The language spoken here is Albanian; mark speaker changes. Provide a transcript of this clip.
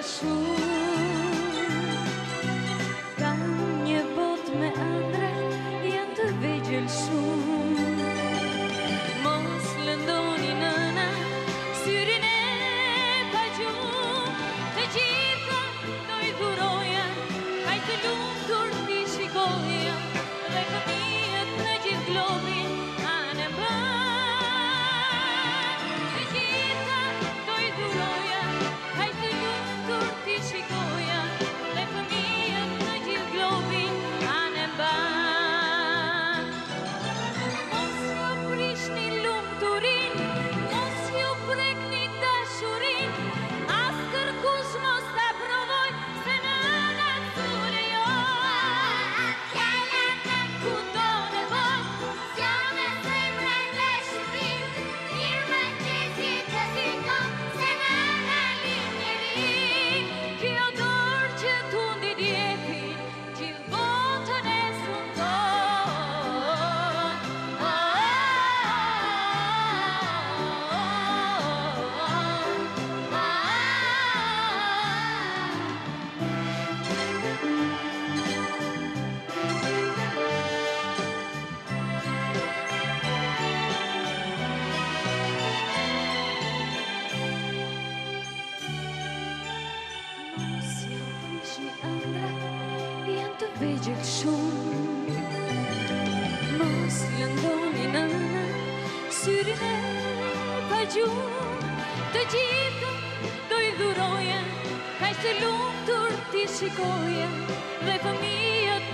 Speaker 1: shumë. Ka një bot me ëndra, janë të vegjël shumë. Mos lëndoni nëna, syrin e pa gjumë, të gjitha do i dhuroja, kaj të lumtur t'i shikoja, dhe fëmijët në gjithë globin anë mbën. Të gjitha do i dhuroja, kaj të lumtur t'i shikoja, dhe fëmijët në gjithë globin anë mbën. Mos ju prishni lumturin, mos ju prekni dashurin, as kërkush mos ta provoj, se nëna s'u lejon. Kudo në botë, s'jam e zemra në dashurin, mirë më qesi të zikon, se nëna linjerin. Kjo dorë që tundi djepin, gjithë botën e sundon. Mos ju prishni ëndra, janë të vegjël shumë. Mos lëndoni nëna, syrin e pa gjumë, të gjitha do i dhuroja, kaj të lumtur t'i shikoja, dhe fëmijët